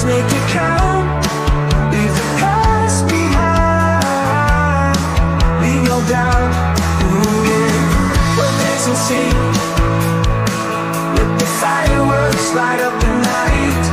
make it count. Leave the past behind. Leave no doubt. When there's no sea, let the fireworks light up the night.